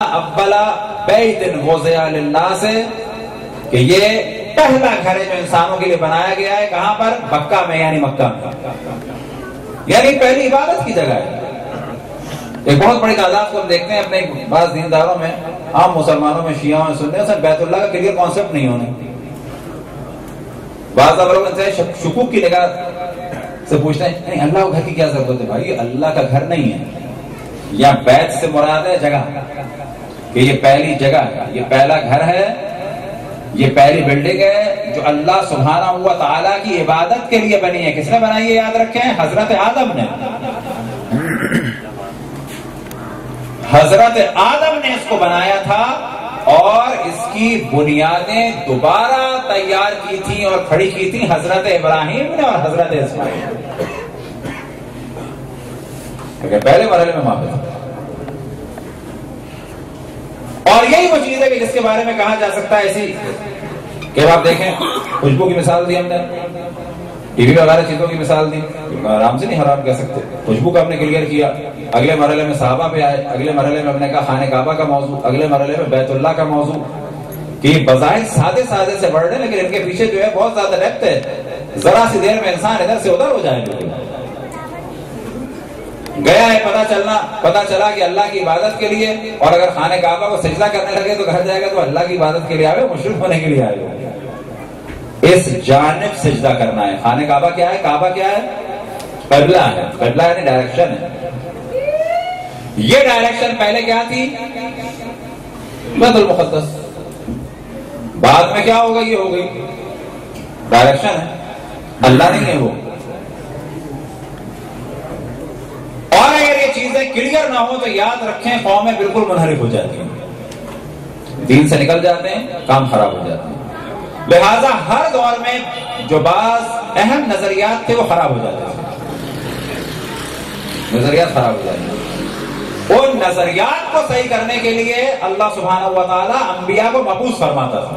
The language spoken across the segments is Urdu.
اولا بیت وضع للناس کہ یہ پہلا گھر ہے جو انسانوں کے لیے بنایا گیا ہے. کہاں پر؟ مکہ میں، یعنی مکہ میں، یعنی پہلی عبادت کی جگہ ہے. ایک بہت بڑی تعداد کو ہم دیکھتے ہیں اپنے بعض دینداروں میں، عام مسلمانوں میں، شیعوں میں، سنیوں سے بیت اللہ کا کلیئر کانسیپٹ نہیں ہونے. بعض لوگ ان سے شکوک کی نگاہ سے پوچھتے ہیں نہیں اللہ کو گھر کی کیا ضرورت ہے؟ بھائی اللہ کا گھر نہیں ہے، یا بیت سے مراد ہے جگہ، کہ یہ پہلی جگہ ہے، یہ پہلا گھر ہے، یہ پہلی بلڈنگ ہے جو اللہ سبحانہ و تعالیٰ کی عبادت کے لیے بنی ہے. کس نے بنائی ہے یاد رکھیں؟ حضرت آدم نے. حضرت آدم نے اس کو بنایا تھا اور اس کی بنیادیں دوبارہ تیار کی تھی اور کھڑی کی تھی حضرت ابراہیم نے اور حضرت اسماعیل نے. پہلے مرحلے میں معاملہ، اور یہی وہ چیز ہے کہ جس کے بارے میں کہا جا سکتا ہے ایسی کہ آپ دیکھیں خوشبو کی مثال دی ہم نے، ٹی وی وغیرہ چیزوں کی مثال دی، آرام سے نہیں حرام کہہ سکتے. خوشبو کا ہم نے کلیئر کیا. اگلے مرحلے میں صحابہ پہ آئے، اگلے مرحلے میں ہم نے کہا خانہ کعبہ کا موضوع، اگلے مرحلے میں بیت اللہ کا موضوع. کہ بظاہر سادے سادے سے ورڈ ہے لیکن ان کے پیچھے جو ہے بہت زیادہ ڈیپتھ ہے. ذرا سی دیر میں انسان ادھر سے ادھر ہو جائے. گیا ہے پتا چلا کہ اللہ کی عبادت کے لیے، اور اگر خانہ کعبہ کو سجدہ کرنے لگے تو گھر جائے گا تو اللہ کی عبادت کے لیے آئے، مشرک ہونے کے لیے آئے. اس جانب سجدہ کرنا ہے. خانہ کعبہ کیا ہے؟ کعبہ کیا ہے؟ قبلہ ہے. قبلہ یعنی ڈائریکشن ہے. یہ ڈائریکشن پہلے کیا تھی؟ بیت المقدس. بعد میں کیا ہوگا؟ یہ ہو گئی ڈائریکشن ہے، اللہ نہیں ہے وہ. اور اگر یہ چیزیں کلیئر نہ ہو تو یاد رکھیں قومیں بالکل منحرف ہو جاتی ہیں، دین سے نکل جاتے ہیں، کام خراب ہو جاتے ہیں. لہذا ہر دور میں جو بعض اہم نظریات تھے وہ خراب ہو جاتے تھے. نظریات خراب ہو جاتے ہیں. ان نظریات کو صحیح کرنے کے لیے اللہ سبحانہ و تعالی انبیاء کو مبعوث فرماتا تھا.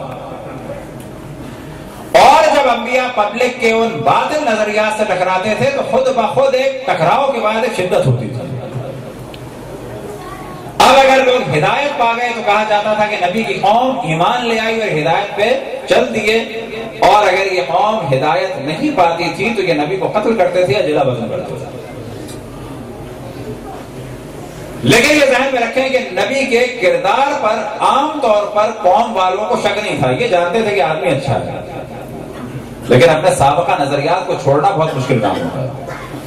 اور جب انبیاء پبلک کے ان باطل نظریات سے ٹکراتے تھے تو خود بخود ایک ٹکراؤ کے بعد ایک شدت ہوتی تھی. اب اگر لوگ ہدایت پا گئے تو کہا جاتا تھا کہ نبی کی قوم ایمان لے آئی اور ہدایت پہ چل دیے، اور اگر یہ قوم ہدایت نہیں پاتی تھی تو یہ نبی کو قتل کرتے تھے یا جلا وطن کرتے تھے. لیکن یہ ذہن میں رکھیں کہ نبی کے کردار پر عام طور پر قوم والوں کو شک نہیں تھا. یہ جانتے تھے کہ آدمی اچھا ہے، لیکن اپنے سابقہ نظریات کو چھوڑنا بہت مشکل کام ہوتا ہے.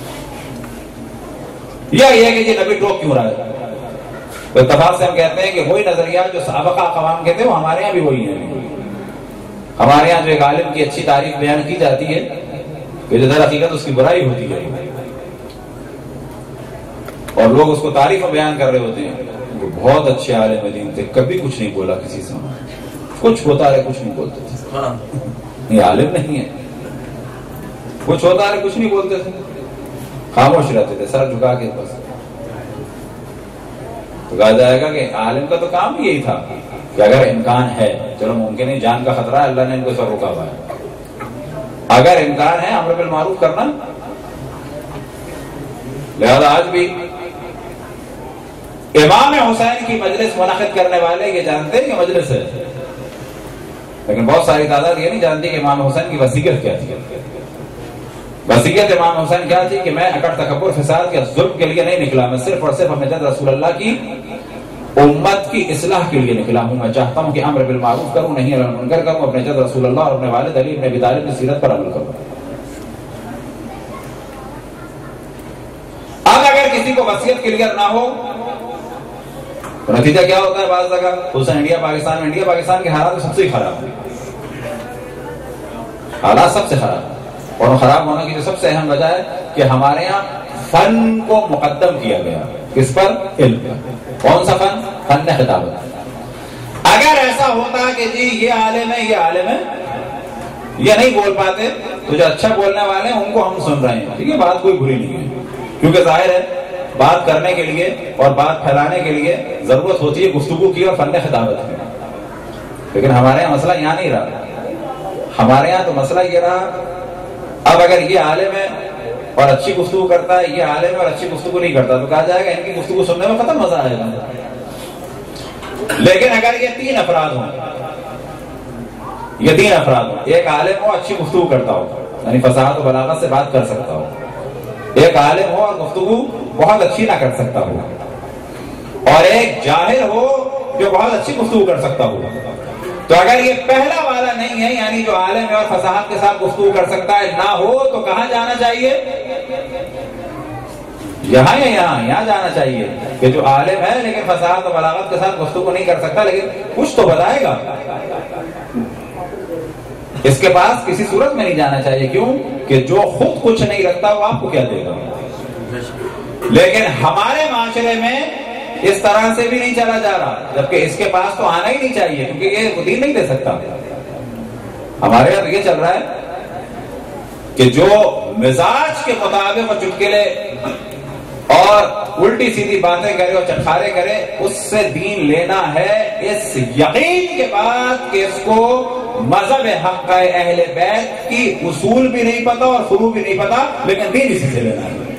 یہ ہے کہ یہ نبی ٹوک کیوں رہا ہے؟ تو اتفاق سے ہم کہتے ہیں کہ وہی نظریات جو سابقہ اقوام کے تھے وہ ہمارے یہاں بھی وہی ہیں. ہمارے یہاں جو ایک عالم کی اچھی تعریف بیان کی جاتی ہے کہ جو در حقیقت اس کی برائی ہوتی ہے اور لوگ اس کو تعریف بیان کر رہے ہوتے ہیں. وہ بہت اچھے عالم دین تھے، کبھی کچھ نہیں بولا کسی سے، کچھ ہوتا رہے کچھ نہیں بولتے تھے. یہ عالم نہیں ہے، کچھ ہوتا رہے کچھ نہیں بولتے تھے، خاموش رہتے تھے سر جھکا کے. بس تو کہا جائے گا کہ عالم کا تو کام بھی یہی تھا کہ اگر امکان ہے، چلو ممکن ہے جان کا خطرہ ہے، اللہ نے ان کو سر روکا ہوا ہے، اگر امکان ہے امر بالمعروف کرنا. لہذا آج بھی امام حسین کی مجلس منعقد کرنے والے یہ جانتے ہیں کہ مجلس ہے، لیکن بہت ساری تعداد یہ نہیں جانتی کہ امام حسین کی وصیت کیا تھی. وصیت امام حسین کیا تھی کہ میں اکڑ تکبر فساد کے ظلم کے لیے نہیں نکلا، میں صرف اور صرف اپنے جد رسول اللہ کی امت کی اصلاح کے لیے نکلا ہوں. میں چاہتا ہوں کہ امر بالمعروف کروں، نہیں علی المنکر کروں، اپنے جد رسول اللہ اور اپنے والد علی بن ابی طالب کی سیرت پر عمل کروں. اب اگر کسی کو وصیت کلیئر نہ ہو تو نتیجہ کیا ہوتا ہے؟ بعض جگہ خصوصاً انڈیا پاکستان کے حالات سب سے خراب ہیں، حالات سب سے خراب. اور خراب ہونے کی جو سب سے اہم وجہ ہے کہ ہمارے یہاں فن کو مقدم کیا گیا. کس پر؟ علم پر. کون سا فن؟ فن خطابت. اگر ایسا ہوتا کہ جی یہ عالم ہے، یہ عالم ہے، یہ نہیں بول پاتے تو جو اچھا بولنے والے ہیں ان کو ہم سن رہے ہیں، ٹھیک ہے، بات کوئی بری نہیں ہے، کیونکہ ظاہر ہے بات کرنے کے لیے اور بات پھیلانے کے لیے ضرورت ہوتی ہے گفتگو کی اور فن خطابت کی. لیکن ہمارے یہاں مسئلہ یہاں نہیں رہا. ہمارے یہاں تو مسئلہ یہ رہا اب اگر یہ عالم ہے اور اچھی گفتگو کرتا ہے، یہ عالم ہے اور اچھی گفتگو نہیں کرتا، تو کہا جائے گا ان کی گفتگو سننے میں ختم مزہ آئے گا. لیکن اگر یہ تین افراد ہوں، ایک عالم ہو، اچھی گفتگو کرتا ہو، یعنی فصاحت و بلاغت سے بات کر سکتا ہو، ایک عالم ہو اور گفتگو بہت اچھی نہ کر سکتا ہو، اور ایک جاہل ہو جو بہت اچھی گفتگو کر سکتا ہو، تو اگر یہ پہلا والا نہیں ہے، یعنی جو عالم ہے اور فصاحت کے ساتھ گفتگو کر سکتا ہے نہ ہو، تو کہاں جانا چاہیے؟ یہاں یا یہاں جانا چاہیے کہ جو عالم ہے لیکن فصاحت و بلاغت کے ساتھ گفتگو نہیں کر سکتا، لیکن کچھ تو بتائے گا، اس کے پاس کسی صورت میں نہیں جانا چاہیے۔ کیوں کہ جو خود کچھ نہیں رکھتا وہ آپ کو کیا دے گا؟ لیکن ہمارے معاشرے میں اس طرح سے بھی نہیں چلا جا رہا، جبکہ اس کے پاس تو آنا ہی نہیں چاہیے کیونکہ یہ دین نہیں دے سکتا۔ ہمارے یہاں یہ چل رہا ہے کہ جو مزاج کے مطابق اور چٹکلے اور الٹی سیدھی باتیں کرے اور چٹخارے کرے، اس سے دین لینا ہے اس یقین کے بعد کہ اس کو مذہب حق اہل بیت کی اصول بھی نہیں پتا اور فروع بھی نہیں پتا، لیکن دین اسی سے لینا ہے۔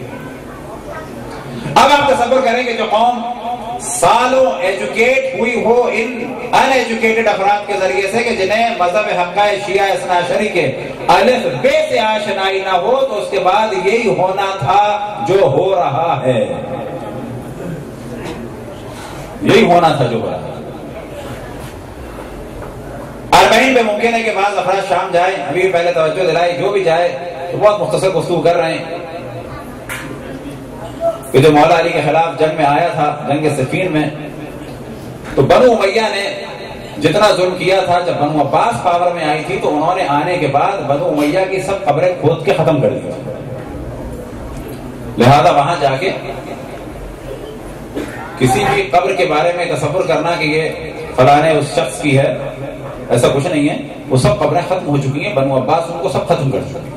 اب آپ تصور کریں کہ جو قوم سالوں ایجوکیٹ ہوئی ہو ان ان ایجوکیٹڈ افراد کے ذریعے سے کہ جنہیں مذہب حق شیعہ اثنا عشری کے الف بے سے آشنائی نہ ہو، تو اس کے بعد یہی ہونا تھا جو ہو رہا ہے، یہی ہونا تھا جو ہو رہا ہے۔ اربعین پہ ممکن ہے کہ بعض افراد شام جائیں، ابھی پہلے توجہ دلائی، جو بھی جائے تو بہت مختصر گفتگو کر رہے ہیں کہ جو مولا علی کے خلاف جنگ میں آیا تھا، جنگ صفین میں، تو بنو امیہ نے جتنا ظلم کیا تھا، جب بنو عباس پاور میں آئی تھی تو انہوں نے آنے کے بعد بنو امیہ کی سب قبریں کھود کے ختم کر دی، لہذا وہاں جا کے کسی بھی قبر کے بارے میں تصور کرنا کہ یہ فلانے اس شخص کی ہے، ایسا کچھ نہیں ہے۔ وہ سب قبریں ختم ہو چکی ہیں، بنو عباس ان کو سب ختم کر چکی ہیں،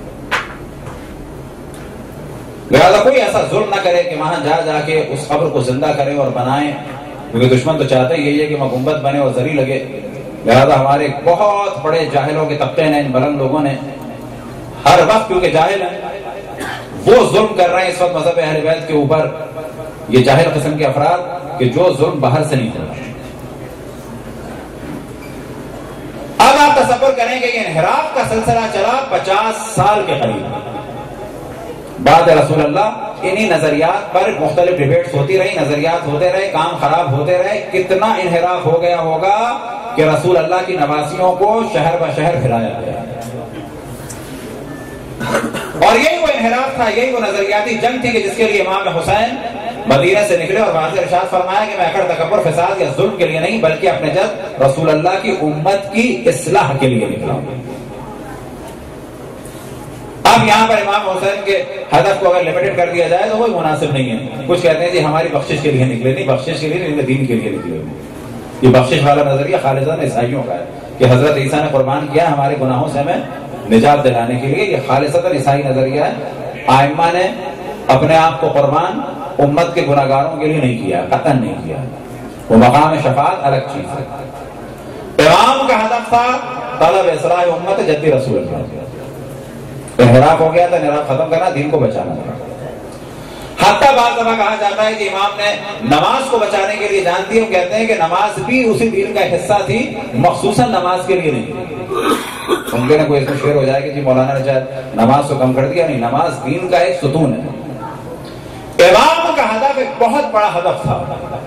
لہذا کوئی ایسا ظلم نہ کرے کہ وہاں جا کے اس قبر کو زندہ کرے اور بنائے، کیونکہ دشمن تو چاہتے یہی ہے کہ وہ گنبد بنے اور زری لگے۔ لہذا ہمارے بہت بڑے جاہلوں کے طبقے نے، ان بلند لوگوں نے ہر وقت، کیونکہ جاہل ہیں، وہ ظلم کر رہے ہیں اس وقت مذہب اہل بیت کے اوپر، یہ جاہل قسم کے افراد کہ جو ظلم باہر سے نہیں ہو رہا۔ اب آپ تصور کریں کہ یہ انحراف کا سلسلہ چلا 50 سال کے قریب، بعد رسول اللہ انہی نظریات پر مختلف ڈیبیٹس ہوتی رہی، نظریات ہوتے رہے، کام خراب ہوتے رہے، کتنا انحراف ہو گیا ہوگا کہ رسول اللہ کی نواسیوں کو شہر بہ شہر پھرایا گیا، اور یہی وہ انحراف تھا، یہی وہ نظریاتی جنگ تھی کہ جس کے لیے امام حسین مدینہ سے نکلے اور واضح ارشاد فرمایا کہ میں اکڑ تکبر فساد یا ظلم کے لیے نہیں بلکہ اپنے جد رسول اللہ کی امت کی اصلاح کے لیے نکلا ہوں۔ اب یہاں پر امام حسین کے ہدف کو اگر لمیٹڈ کر دیا جائے تو کوئی مناسب نہیں ہے۔ کچھ کہتے ہیں جی ہماری بخشش کے لیے نکلے، نہیں، بخشش کے لیے نہیں، دین کے لیے نکلے۔ یہ بخشش والا نظریہ خالصاً عیسائیوں کا ہے کہ حضرت عیسیٰ نے قربان کیا ہمارے گناہوں سے ہمیں نجات دلانے کے لیے، یہ خالصتاً عیسائی نظریہ ہے۔ ائمہ نے اپنے آپ کو قربان امت کے گناہگاروں کے لیے نہیں کیا، قطعاً نہیں کیا، وہ مقام شفاعت الگ چیز ہے۔ امام کا ہدف تھا طلب اصلاح امت جدی رسول اللہ، انحراف ہو گیا تھا، انحراف ختم کرنا، دین کو بچانا تھا۔ حتیٰ بعض دفعہ کہا جاتا ہے کہ امام نے نماز کو بچانے کے لیے جان دی، ہم کہتے ہیں کہ نماز بھی اسی دین کا حصہ تھی، مخصوصاً نماز کے لیے نہیں۔ ممکن ہے کوئی اس میں شعر ہو جائے کہ جی مولانا نے شاید نماز کو کم کر دیا، نہیں، نماز دین کا ایک ستون ہے۔ امام کا ہدف ایک بہت بڑا ہدف تھا،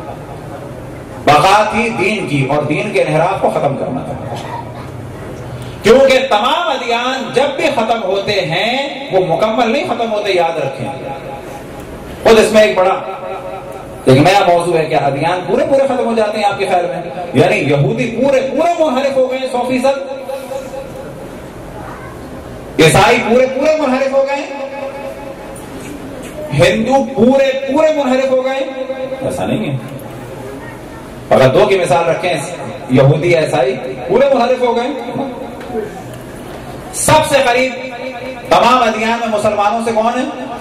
بقا تھی دین کی اور دین کے انحراف کو ختم کرنا تھا، کیونکہ تمام ادیان جب بھی ختم ہوتے ہیں وہ مکمل نہیں ختم ہوتے، یاد رکھیں۔ خود اس میں ایک بڑا ایک نیا موضوع ہے، کیا ادیان پورے ختم ہو جاتے ہیں آپ کے خیال میں؟ یعنی یہودی پورے منحرف ہو گئے 100%، عیسائی پورے منحرف ہو گئے، ہندو پورے منحرف ہو گئے؟ ایسا نہیں ہے۔ اگر دو کی مثال رکھیں، یہودی عیسائی پورے منحرف ہو گئے۔ سب سے قریب تمام ادیان میں مسلمانوں سے کون ہے؟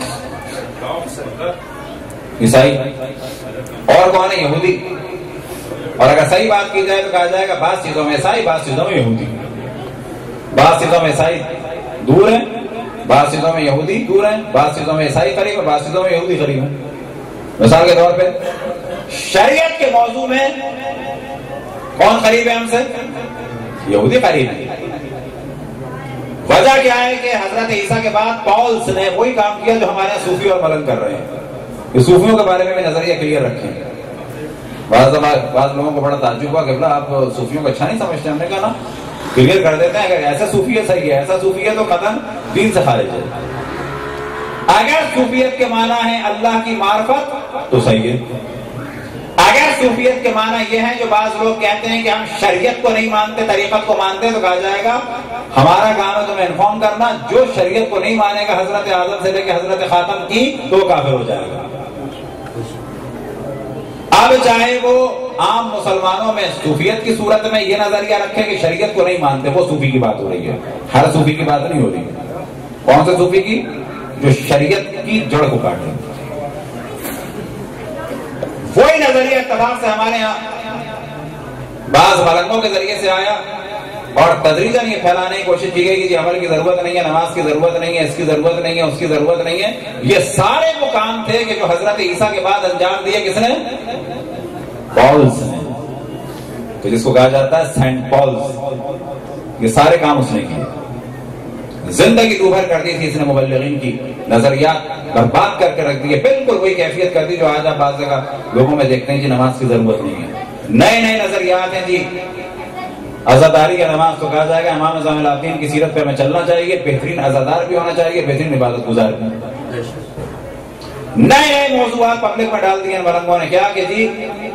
عیسائی۔ اور کون ہے؟ یہودی۔ اور اگر صحیح بات کی جائے تو کہا جائے گا بعض چیزوں میں عیسائی، بعض چیزوں میں یہودی، بعض چیزوں میں عیسائی دور ہیں، بعض چیزوں میں یہودی دور ہیں، بعض چیزوں میں عیسائی قریب ہیں، بعض چیزوں میں یہودی قریب ہیں۔ مثال کے طور پہ شریعت کے موضوع میں کون قریب ہے ہم سے؟ یہودی قریب ہے. وجہ کیا ہے کہ حضرت عیسیٰ کے بعد پالس نے وہی کام کیا جو ہمارے صوفی اور ملنگ کر رہے ہیں. کہ صوفیوں کے بارے میں بھی نظریہ کلیئر رکھیں. بعض لوگوں کو بڑا تعجب ہوا کہ آپ صوفیوں کو اچھا نہیں سمجھتے. ہم نے کہا نا کلیئر کر دیتے ہیں. اگر ایسا صوفی ہے صحیح ہے, ایسا صوفی ہے تو قطعاً دین سے خارج ہے. اگر صوفیت کے معنی ہے اللہ کی معرفت تو صحیح ہے. اگر صوفیت کے معنی یہ ہے جو بعض لوگ کہتے ہیں کہ ہم شریعت کو نہیں مانتے طریقت کو مانتے, تو کہا جائے گا ہمارا کام ہے تمہیں انفارم کرنا, جو شریعت کو نہیں مانے گا حضرت اعظم سے لے کے حضرت خاتم کی تو کافر ہو جائے گا. اب چاہے وہ عام مسلمانوں میں صوفیت کی صورت میں یہ نظریہ رکھے کہ شریعت کو نہیں مانتے, وہ صوفی کی بات ہو رہی ہے. ہر صوفی کی بات نہیں ہو رہی. کون سے صوفی کی؟ جو شریعت کی جڑ کو کاٹے. وہی نظریہ اتفاق سے ہمارے یہاں بعض ملنگوں کے ذریعے سے آیا اور تدریجاً یہ پھیلانے کی کوشش کی گئی کہ جی عمل کی ضرورت نہیں ہے, نماز کی ضرورت نہیں ہے, اس کی ضرورت نہیں ہے, اس کی ضرورت نہیں ہے. یہ سارے وہ کام تھے کہ جو حضرت عیسیٰ کے بعد انجام دیے کس نے؟ پالس نے, تو جس کو کہا جاتا ہے سینٹ پالس. یہ سارے کام اس نے کیے. زندگی دوبھر کر دی تھی اس نے مبلغین کی, نظریات برباد کر کے رکھ دیے. بالکل وہی کیفیت کر دی جو آج آپ بعض جگہ لوگوں میں دیکھتے ہیں کہ نماز کی ضرورت نہیں ہے. نئے نئے نظریات ہیں جی. عزاداری کا نماز تو کہا جائے گا امام زمان العابدین کی سیرت پہ ہمیں چلنا چاہیے, بہترین عزادار بھی ہونا چاہیے, بہترین عبادت گزار بھی. نئے نئے موضوعات پبلک میں ڈال دیے ملنگوں نے. کیا کہ جی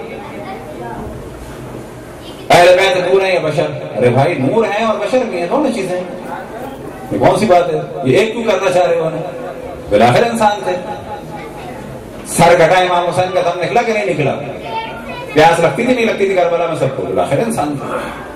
اہل بیت نور ہیں یا بشر؟ ارے بھائی نور ہیں اور بشر بھی ہیں, دونوں چیزیں ہیں. یہ کون سی بات ہے؟ یہ ایک کیوں کرنا چاہ رہے ہو؟ بالآخر انسان تھے. سر کٹا امام حسین کا دم نکلا کہ نہیں نکلا؟ پیاس لگتی تھی نہیں لگتی تھی کربلا میں سب کو؟ بالآخر انسان تھے.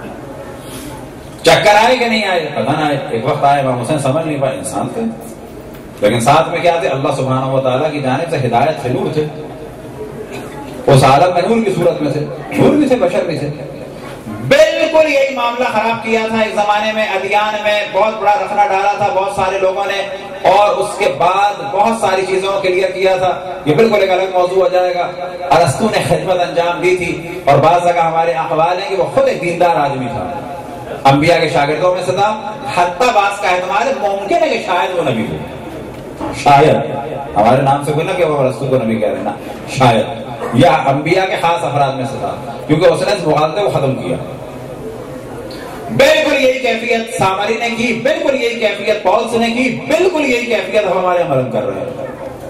چکر آئے کہ نہیں آئے؟ پتہ نہ آئے. ایک وقت آئے امام حسین سمجھ نہیں پائے, انسان تھے. لیکن ساتھ میں کیا تھے؟ اللہ سبحانہ و تعالیٰ کی جانب سے ہدایت سے نور تھے. اس عالم میں نور کی صورت میں سے نور بھی تھے, بشر بھی تھے. بالکل یہی معاملہ خراب کیا تھا اس زمانے میں. ادیان میں بہت بڑا رخنا ڈالا تھا بہت سارے لوگوں نے, اور اس کے بعد بہت ساری چیزوں کو کلیئر کیا تھا. یہ بالکل ایک الگ موضوع ہو جائے گا. ارسطو نے خدمت انجام دی تھی, اور بعض جگہ ہمارے اقوال ہیں کہ وہ خود ایک دیندار آدمی تھا, انبیاء کے شاگردوں میں سے تھا. حتیٰ بعض کا احتمال ممکن ہے کہ شاید وہ نبی ہو. شاید ہمارے نام سے کوئی نہ کہ وہ ارسطو کو نبی کہہ رہے نا, شاید یا انبیاء کے خاص افراد میں سے تھا, کیونکہ اس نے اس مغالطے کو ختم کیا. بالکل یہی کیفیت سامری نے کی, بالکل یہی کیفیت پالس نے کی, بالکل یہی کیفیت ہم ہمارے عمل کر رہے ہیں.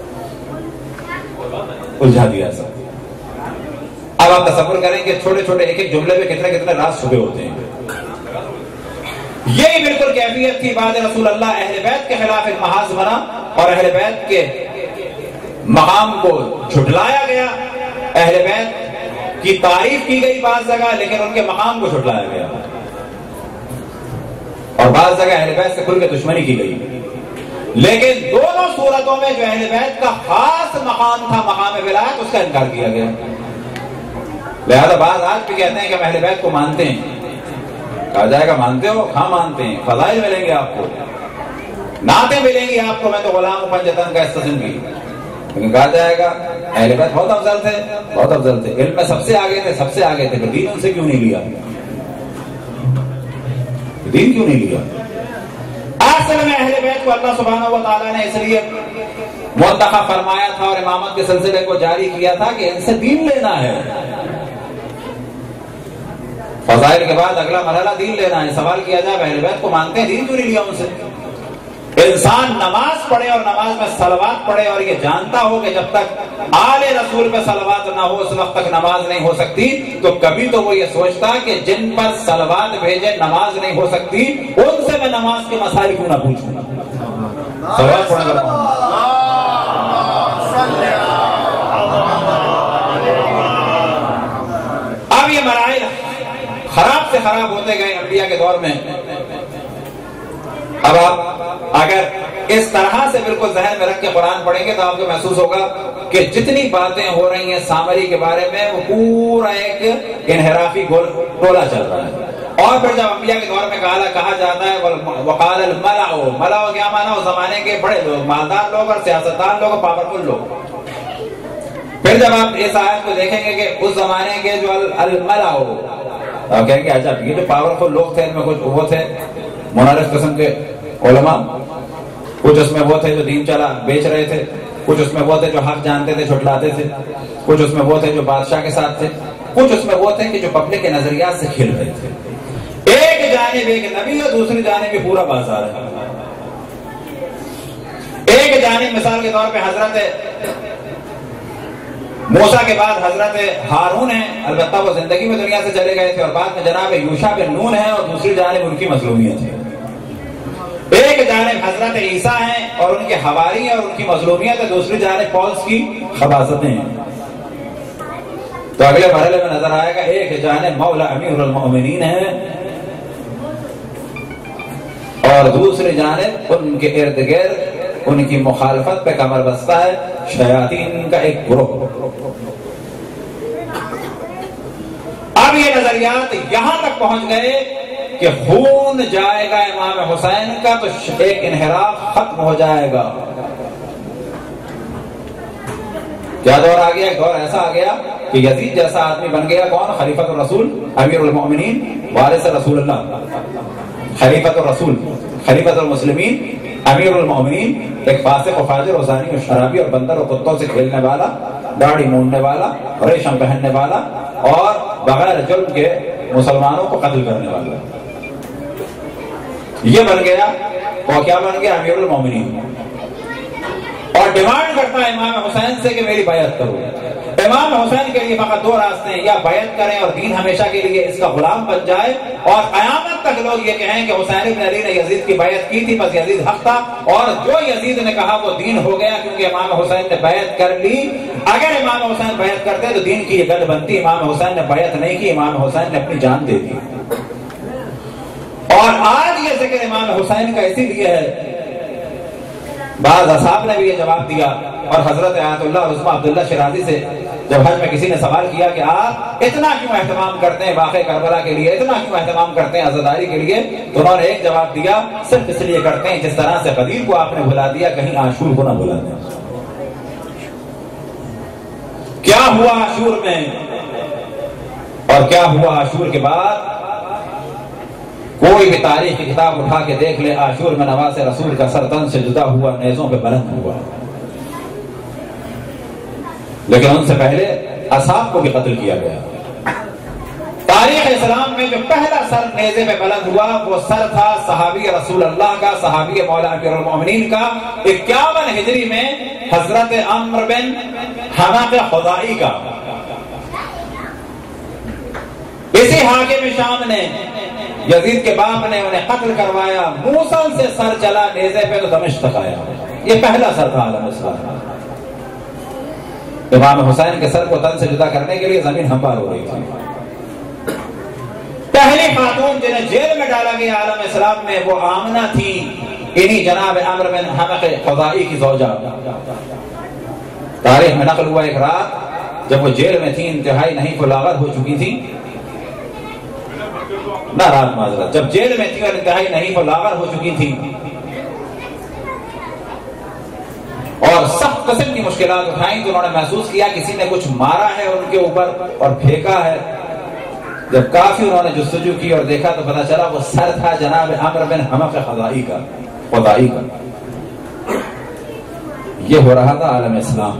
الجھا دیا سب. اب آپ تصور کریں کہ چھوٹے چھوٹے ایک ایک جملے میں کتنے کتنے راز چھپے ہوتے ہیں. یہی بالکل کیفیت تھی بعد رسول اللہ. اہل بیت کے خلاف ایک محاذ بنا اور اہل بیت کے مقام کو جھٹلایا گیا. اہل بیت کی تعریف کی گئی بعض جگہ, لیکن ان کے مقام کو جھٹلایا گیا. اور بعض جگہ اہل بیت سے کھل کے دشمنی کی گئی. لیکن دونوں صورتوں میں جو اہل بیت کا خاص مقام تھا, مقام ولایت, اس کا انکار کیا گیا. لہذا بعض آج بھی کہتے ہیں کہ ہم اہل بیت کو مانتے ہیں. کہا جائے گا مانتے ہو؟ ہاں مانتے ہیں. فضائل ملیں گے آپ کو, نعتیں ملیں گی آپ کو. میں تو غلام ہوں پنجتن کا استسلم کی. لیکن کہا جائے گا اہل بیت بہت افضل تھے, بہت افضل تھے, علم میں سب سے آگے تھے, سب سے آگے تھے. دین ان سے کیوں نہیں لیا؟ دین کیوں نہیں لیا؟ اصل میں اہل بیت کو اللہ سبحانہ و تعالیٰ نے اس لیے منتخب فرمایا تھا اور امامت کے سلسلے کو جاری کیا تھا کہ ان سے دین لینا ہے. فضائل کے بعد اگلا مرحلہ دین لینا ہے. سوال کیا جائے اہل بیت کو مانتے ہیں, دین کیوں نہیں لیا ان سے؟ انسان نماز پڑھے اور نماز میں صلوات پڑھے اور یہ جانتا ہو کہ جب تک آل رسول پہ صلوات نہ ہو اس وقت تک نماز نہیں ہو سکتی, تو کبھی تو وہ یہ سوچتا کہ جن پر صلوات بھیجے نماز نہیں ہو سکتی, ان سے میں نماز کے مسائل کیوں نہ پوچھوں. صلوات پڑھنے لگا. اب یہ مراحل خراب سے خراب ہوتے گئے انبیاء کے دور میں. اب آپ اگر اس طرح سے بالکل ذہن میں رکھ کے قرآن پڑھیں گے تو آپ کو محسوس ہوگا کہ جتنی باتیں ہو رہی ہیں سامری کے بارے میں وہ پورا ایک انحرافی ٹولہ چل رہا ہے. اور پھر جب انبیاء کے دور میں کہا جاتا ہے وقال الملأ, ملأ کیا مانا؟ اس زمانے کے بڑے لوگ, مالدار لوگ اور سیاستدان لوگ, پاورفل لوگ. پھر جب آپ اس آیت کو دیکھیں گے کہ اس زمانے کے جو الملأ, آپ کہیں گے اچھا یہ جو پاورفل لوگ تھے ان میں کچھ وہ تھے منحرف قسم کے علماء، کچھ اس میں وہ تھے جو دین چلا بیچ رہے تھے، کچھ اس میں وہ تھے جو حق جانتے تھے چھٹلاتے تھے، کچھ اس میں وہ تھے جو بادشاہ کے ساتھ تھے، کچھ اس میں وہ تھے کہ جو پبلک کے نظریات سے کھیل رہے تھے. ایک جانب ایک نبی اور دوسری جانب بھی پورا بازار ہے. ایک جانب مثال کے طور پہ حضرت موسیٰ کے بعد حضرت ہارون ہیں، البتہ وہ زندگی میں دنیا سے چلے گئے تھے، اور بعد میں جناب یوشع بن نون ہیں اور دوسری جانب ان کی مظلومیت ہے. ایک جانب حضرت عیسیٰ ہیں اور ان کے حواری ہیں اور ان کی مظلومیت ہے، دوسری جانب پولس کی خباثتیں ہیں. تو اگلے مرحلے میں نظر آئے گا ایک جانب مولا امیر المؤمنین ہے اور دوسری جانب ان کے ارد گرد ان کی مخالفت پہ کمر بستہ ہے شیاطین کا ایک گروہ. اب یہ نظریات یہاں تک پہنچ گئے کہ خون جائے گا امام حسین کا تو ایک انحراف ختم ہو جائے گا. کیا دور آ گیا؟ ایک دور ایسا آ گیا کہ یزید جیسا آدمی بن گیا. کون؟ خلیفۃ الرسول امیر المؤمنین وارث رسول اللہ، خلیفۃ الرسول خلیفۃ المسلمین امیر المؤمنین، ایک فاسق و فاجر و زانی و شرابی اور بندر و کتوں سے کھیلنے والا، داڑھی مونڈنے والا، ریشم پہننے والا اور بغیر جرم کے مسلمانوں کو قتل کرنے والا. یہ بن گیا. اور کیا بن گیا؟ امیر المؤمنین. اور ڈیمانڈ کرتا ہے امام حسین سے کہ میری بیعت کرو. امام حسین کے لیے فقط دو راستے ہیں، یا بیعت کریں اور دین ہمیشہ کے لیے اس کا غلام بن جائے اور قیامت تک لوگ یہ کہیں کہ حسین بن علی نے یزید کی بیعت کی تھی، بس یزید حق تھا، اور جو یزید نے کہا وہ دین ہو گیا کیونکہ امام حسین نے بیعت کر لی. اگر امام حسین بیعت کرتے تو دین کی یہ گل بنتی. امام حسین نے بیعت نہیں کی، امام حسین نے اپنی جان دے دی. اور آج یہ ذکر امام حسین کا اسی لیے ہے. بعض اصحاب نے بھی یہ جواب دیا، اور حضرت آیت اللہ عثمان عبداللہ شیرازی سے جب حج میں کسی نے سوال کیا کہ آپ اتنا کیوں اہتمام کرتے ہیں واقعہ کربلا کے لیے، اتنا کیوں اہتمام کرتے ہیں عزاداری کے لیے، تو انہوں نے ایک جواب دیا، صرف اس لیے کرتے ہیں جس طرح سے قدیر کو آپ نے بھلا دیا کہیں عاشور کو نہ بھلا دیں. کیا ہوا عاشور میں اور کیا ہوا عاشور کے بعد؟ کوئی بھی تاریخ کی کتاب اٹھا کے دیکھ لے، عاشور میں نواز رسول کا سر تن سے جدا ہوا، نیزوں پہ بلند ہوا. لیکن ان سے پہلے اصحاب کو بھی قتل کیا گیا. تاریخ اسلام میں جو پہلا سر نیزے پہ بلند ہوا وہ سر تھا صحابی رسول اللہ کا، صحابی مولا امیر المؤمنین کا. 51 ہجری میں حضرت عمرو بن حماق خزائی کا. اسی حاکم شام نے، یزید کے باپ نے انہیں قتل کروایا. موصل سے سر چلا نیزے پہ تو دمشق تک آیا. یہ پہلا سر تھا عالم اسلام. امام حسین کے سر کو تن سے جدا کرنے کے لیے زمین ہموار ہو رہی تھی. پہلی خاتون جنہیں جیل میں ڈالا گیا عالم اسلام میں وہ آمنہ تھی، انہی جناب عمرو بن حماق خزائی کی زوجہ. تاریخ میں نقل ہوا ایک رات جب وہ جیل میں تھی، انتہائی نہیں کو لاغر ہو چکی تھی، نہ رات معذرت، جب جیل میں تھی اور انتہائی نہیں کو لاغر ہو چکی تھی اور سخت قسم کی مشکلات اٹھائیں، تو انہوں نے محسوس کیا کسی نے کچھ مارا ہے ان کے اوپر اور پھینکا ہے. جب کافی انہوں نے جستجو کی اور دیکھا تو پتا چلا وہ سر تھا جناب عمرو بن حماق خزائی کا. یہ ہو رہا تھا عالم اسلام.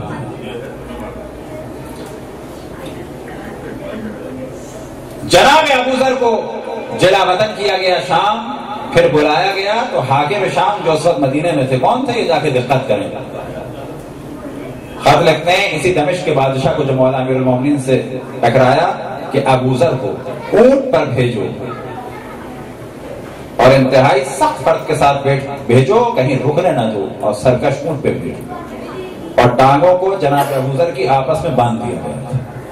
جناب ابو ذر کو جلا وطن کیا گیا شام، پھر بلایا گیا تو حاکم شام جو اس وقت مدینے میں تھے، کون تھے؟ یہ جا کے دقت کریں. خط لکھتے ہیں اسی دمشق کے بادشاہ کو جو مولا امیر المومنین سے ٹکرایا کہ ابو ذر کو اونٹ پر بھیجو اور انتہائی سخت فرد کے ساتھ بھیجو، کہیں رکنے نہ دو، اور سرکش اونٹ پہ بھیجو. اور ٹانگوں کو جناب ابو ذر کی آپس میں باندھ دیا گیا.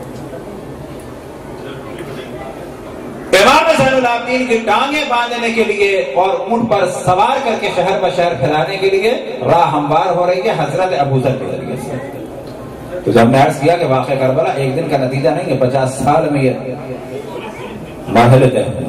امام زین العابدین کی ٹانگیں باندھنے کے لیے اور اونٹ پر سوار کر کے شہر پر شہر پھیلانے کے لیے راہ ہموار ہو رہی ہے حضرت ابو ذر کے ذریعے سے. تو جب نے عرض کیا کہ واقعہ کربلا ایک دن کا نتیجہ نہیں ہے، 50 سال میں یہ مرحلے طے ہوئے.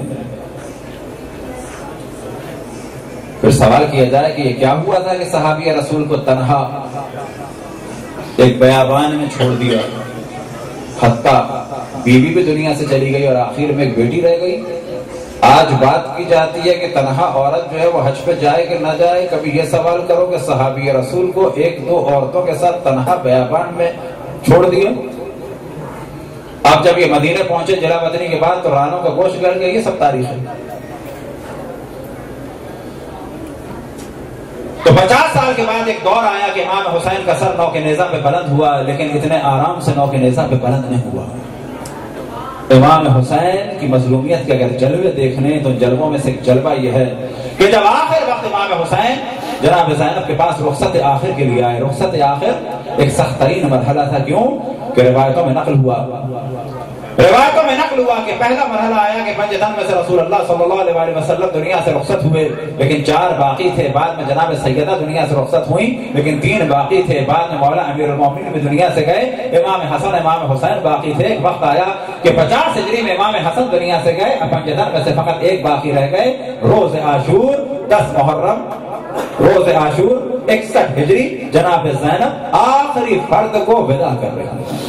پھر سوال کیا جائے کہ یہ کیا ہوا تھا کہ صحابی رسول کو تنہا ایک بیابان میں چھوڑ دیا، حتیٰ بیوی بھی دنیا سے چلی گئی اور آخر میں ایک بیٹی رہ گئی۔ آج بات کی جاتی ہے کہ تنہا عورت جو ہے وہ حج پہ جائے کہ نہ جائے۔ کبھی یہ سوال کرو کہ صحابی رسول کو ایک دو عورتوں کے ساتھ تنہا بیابان میں چھوڑ دیا۔ اب جب یہ مدینے پہنچے جلا وطنی کے بعد تو رانوں کا گوشت گل گیا، یہ سب تاریخ ہے۔ تو 50 سال کے بعد ایک دور آیا کہ امام حسین کا سر نو کے نیزہ پہ بلند ہوا، لیکن اتنے آرام سے نو کے نیزہ پہ بلند نہیں ہوا۔ امام حسین کی مظلومیت کے اگر جلوے دیکھنے تو جلووں میں سے ایک جلوہ یہ ہے کہ جب آخر وقت امام حسین جناب زینب کے پاس رخصت آخر کے لیے آئے، رخصت آخر ایک سخت ترین مرحلہ تھا۔ کیوں کہ روایتوں میں نقل ہوا کہ پہلا مرحلہ آیا کہ 5 دن میں سے رسول اللہ صلی اللہ علیہ وسلم دنیا سے رخصت ہوئے، لیکن 4 باقی تھے۔ بعد میں جناب سیدہ دنیا سے رخصت ہوئی، لیکن 3 باقی تھے۔ بعد میں مولا امیر المومنین بھی دنیا سے گئے، امام حسن امام حسین باقی تھے۔ ایک وقت آیا کہ 50 ہجری میں امام حسن دنیا سے گئے، 5 دن میں سے فقط ایک باقی رہ گئے، روز عاشور 10 محرم، روز عاشور 61 ہجری جناب زینب آخری فرد کو ودا کر رہے ہیں۔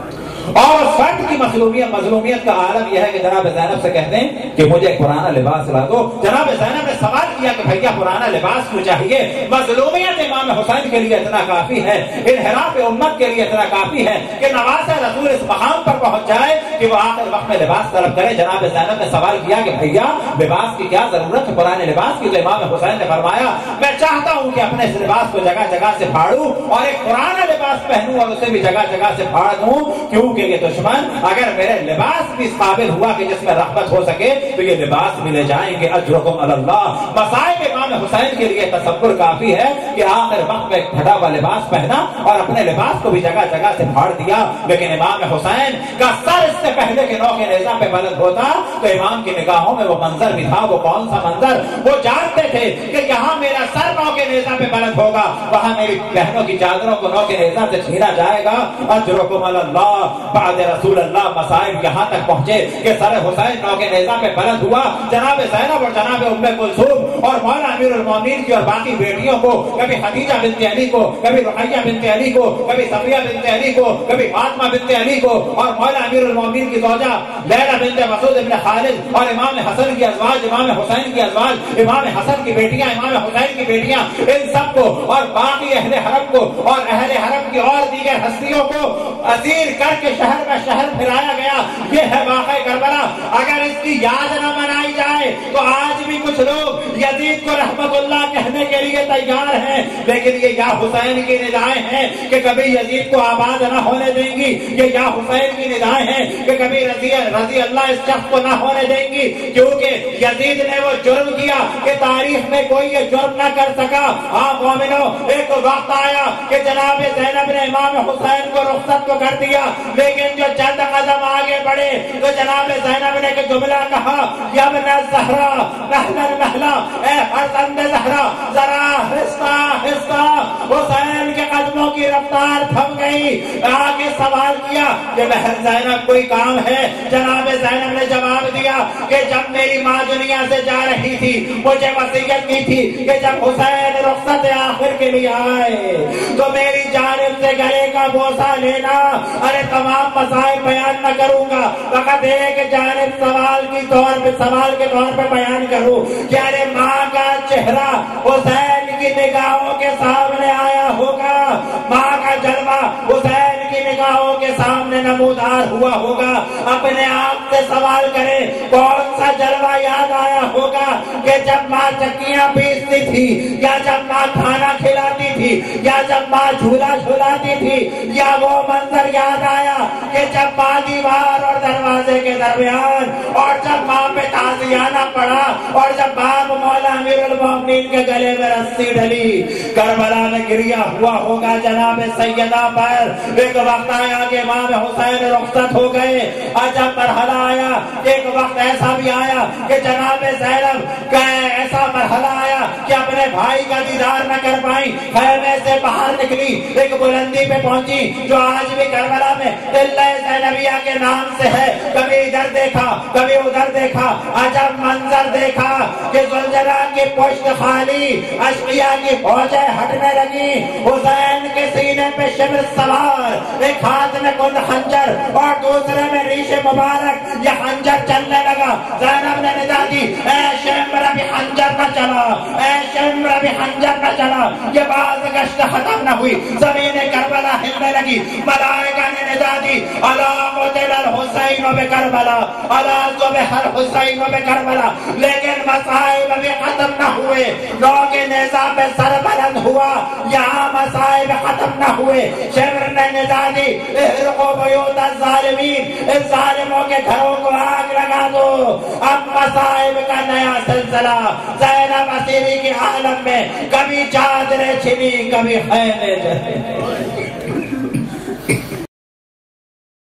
اور فرد کی مظلومیت کا عالم یہ ہے کہ جناب زینب سے کہتے ہیں کہ مجھے ایک پرانا لباس لا دو۔ جناب زینب نے سوال کیا کہ بھیا پرانا لباس کیوں چاہیے؟ مظلومیت امام حسین کے لیے اتنا کافی ہے، انحراف امت کے لیے اتنا کافی ہے کہ نواز رسول اس مقام پر پہنچ جائے کہ وہ آخر وقت میں لباس طلب کرے۔ جناب زینب نے سوال کیا کہ بھیا لباس کی کیا ضرورت ہے پرانے لباس کی؟ تو امام حسین نے فرمایا میں چاہتا ہوں کہ اپنے اس لباس کو جگہ جگہ سے پھاڑوں اور ایک پرانا لباس پہنوں اور اسے بھی جگہ جگہ سے پھاڑ دوں، کیونکہ یہ دشمن اگر میرے لباس بھی اس قابل ہوا کہ جس میں رغبت ہو سکے تو یہ لباس بھی لے جائیں گے۔ اجرکم علی اللہ۔ مصائب امام حسین کے لیے تصور کافی ہے کہ آخر وقت میں ایک پھٹا ہوا لباس پہنا اور اپنے لباس کو بھی جگہ جگہ سے پھاڑ دیا، لیکن امام حسین کا سر اس سے پہلے کہ نو کے نیزہ پہ بلند ہوتا تو امام کی نگاہوں میں وہ منظر بھی تھا۔ وہ کون سا منظر؟ وہ جانتے تھے کہ یہاں میرا سر نو کے نیزہ پہ بلند ہوگا، وہاں میری بہنوں کی چادروں کو نو کے نیزہ سے چھینا جائے گا۔ اجرکم علی اللہ۔ بعد رسول اللہ مصائب یہاں تک پہنچے کہ سر حسین نو کے نیزہ پہ بلند ہوا۔ جناب زینب اور جناب ام کلثوم اور مولا امیر المومنین کی اور باقی بیٹیوں کو، کبھی خدیجہ بنت علی کو، کبھی رقیہ بنت علی کو، کبھی صفیہ بنت علی کو، کبھی فاطمہ بنت علی کو، اور مولا امیر المومنین کی زوجہ لیلا بنت مسعود بن خالد اور امام حسن کی ازواج، امام حسین کی ازواج، امام حسن کی بیٹیاں، امام حسین کی بیٹیاں، ان سب کو اور باقی اہل حرم کو اور اہل حرم کی اور دیگر ہستیوں کو اسیر کر کے شہر میں شہر پھرایا گیا۔ یہ ہے واقعہ کربلا۔ اگر اس کی یاد نہ منائی جائے تو آج بھی کچھ لوگ یزید کو رحمت اللہ کہنے کے لیے تیار ہیں، لیکن یہ یا حسین کی ندائیں ہیں کہ کبھی یزید کو آباد نہ ہونے دیں گی، یہ یا حسین کی ندائیں ہیں کہ کبھی رضی اللہ اس شخص کو نہ ہونے دیں گی، کیونکہ یزید نے وہ جرم کیا کہ تاریخ میں کوئی یہ جرم نہ کر سکا۔ ہاں مومنو، ایک وقت آیا کہ جناب زینب نے امام حسین کو رخصت کو کر دیا، لیکن جو چند قدم آگے بڑھے تو جناب زینب نے ایک جملہ کہا، یا ابن الزہرا نحلا نحلا، اے فرزند زہرا ذرا آہستہ آہستہ۔ حسین کے قدموں کی رفتار تھم گئی۔ آ کے سوال کیا کہ بہن زینب کوئی کام ہے؟ جناب زینب نے جواب دیا کہ جب میری ماں دنیا سے جا رہی تھی مجھے وصیت کی تھی کہ جب حسین رخصت آخر کے لیے آئے تو میری جانب سے گلے کا بوسہ لینا۔ ارے تمام مسائل بیان نہ کروں گا، فقط ایک جانب سوال کے طور پہ بیان کروں کہ ارے ماں کا چہرہ حسین کی نگاہوں کے سامنے آیا ہوگا، ماں کا جلوہ حسین کی نگاہوں کے سامنے نمودار ہوا ہوگا۔ اپنے آپ سے سوال کرے کون سا جلوہ یاد آیا ہوگا کہ جب ماں چکیاں پیستی تھی، یا جب ماں کھانا کھلاتی تھی، یا جب ماں جھولا جھولاتی تھی، یا وہ منظر یاد آیا کہ جب ماں دیوار اور دروازے کے درمیان اور جب ماں پہ تازیانہ پڑا اور جب باپ مولا امیر المومنین کے گلے میں رسی ڈلی، کربلا میں گریا ہوا ہوگا جناب سیدہ پر۔ ایک وقت آیا کہ امام حسین رخصت ہو گئے، اور جب مرحلہ آیا ایک وقت ایسا بھی آیا کہ جناب زینب کا ایسا مرحلہ آیا کہ اپنے بھائی کا دیدار نہ کر پائی، خیمے سے باہر نکلی، ایک بلندی پہ پہنچی جو آج بھی کربلا میں قلعہ زینبیہ کے نام سے ہے۔ کبھی ادھر دیکھا کبھی ادھر دیکھا، عجب منظر دیکھا کہ زلزلہ کی کی پشت خالی، اشقیاء کی فوجیں ہٹنے لگی، حسین کے سینے پہ شمر سوار، ایک ہاتھ میں کند خنجر اور دوسرے میں ریش مبارک، یہ خنجر چلنے لگا۔ زینب نے ندا دی، اے شمر ابھی خنجر نہ چلا، اے شمر ابھی خنجر نہ چلا۔ یہ باز گشت ختم نہ ہوئی، زمین کربلا ہلنے لگی، ملائکہ نے ندا دی، الا قتل الحسین بکربلا، الا ذبح الحسین بکربلا۔ لیکن مصائب ابھی ختم نہ ہوئے، لوگ نیزہ پہ سر بلند ہوا، یہاں مصائب ختم نہ ہوئے۔ شمر نے ندا دی، احرقوا بیوت الظالمین، اس ظالموں کے گھروں کو آگ لگا دو۔ اب مصائب کا نیا سلسلہ، زینب اسیری کے عالم میں، کبھی چادریں چھنی، کبھی خیمے جلے۔